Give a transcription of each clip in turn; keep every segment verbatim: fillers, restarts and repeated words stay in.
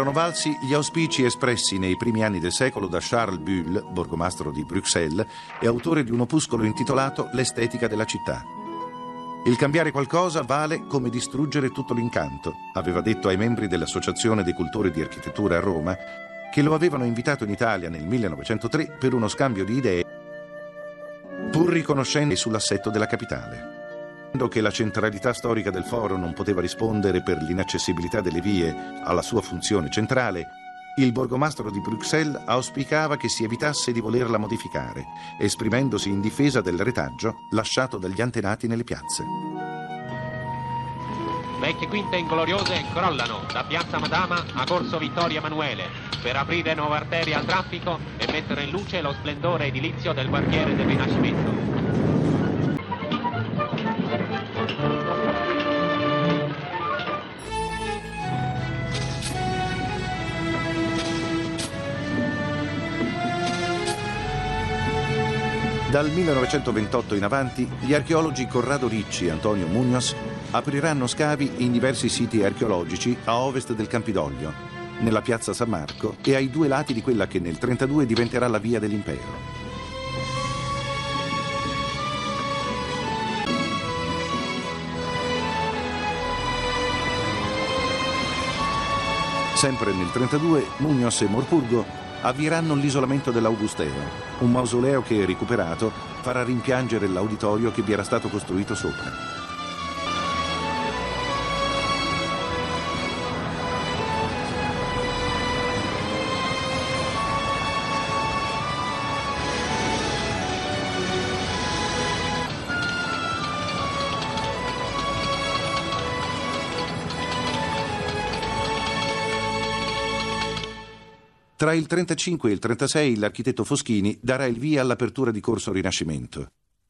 erano valsi gli auspici espressi nei primi anni del secolo da Charles Bulle, borgomastro di Bruxelles e autore di un opuscolo intitolato L'estetica della città. Il cambiare qualcosa vale come distruggere tutto l'incanto, aveva detto ai membri dell'Associazione dei cultori di architettura a Roma, che lo avevano invitato in Italia nel millenovecentotre per uno scambio di idee, pur riconoscendo sull'assetto della capitale. Che la centralità storica del foro non poteva rispondere per l'inaccessibilità delle vie alla sua funzione centrale, il borgomastro di Bruxelles auspicava che si evitasse di volerla modificare, esprimendosi in difesa del retaggio lasciato dagli antenati nelle piazze. Vecchie quinte ingloriose crollano da Piazza Madama a Corso Vittorio Emanuele per aprire nuove arterie al traffico e mettere in luce lo splendore edilizio del quartiere del Rinascimento. Dal millenovecentoventotto in avanti, gli archeologi Corrado Ricci e Antonio Muñoz apriranno scavi in diversi siti archeologici a ovest del Campidoglio, nella piazza San Marco e ai due lati di quella che nel trentadue diventerà la Via dell'Impero. Sempre nel trentadue, Muñoz e Morpurgo avvieranno l'isolamento dell'Augusteo, un mausoleo che, recuperato, farà rimpiangere l'auditorio che vi era stato costruito sopra. Tra il trentacinque e il trentasei l'architetto Foschini darà il via all'apertura di Corso Rinascimento.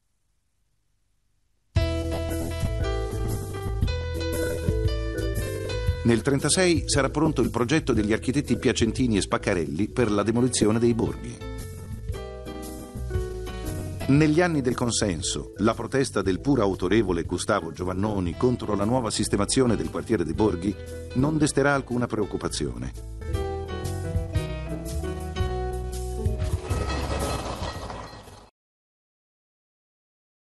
Nel trentasei sarà pronto il progetto degli architetti Piacentini e Spaccarelli per la demolizione dei borghi. Negli anni del consenso, la protesta del pur autorevole Gustavo Giovannoni contro la nuova sistemazione del quartiere dei borghi non desterà alcuna preoccupazione.